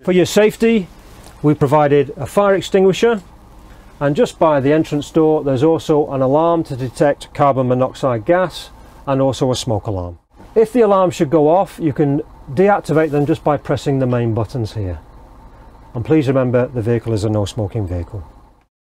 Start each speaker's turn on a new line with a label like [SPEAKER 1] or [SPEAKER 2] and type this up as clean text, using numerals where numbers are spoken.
[SPEAKER 1] For your safety, we provided a fire extinguisher, and just by the entrance door there's also an alarm to detect carbon monoxide gas and also a smoke alarm. If the alarm should go off, you can deactivate them just by pressing the main buttons here. And please remember, the vehicle is a no smoking vehicle.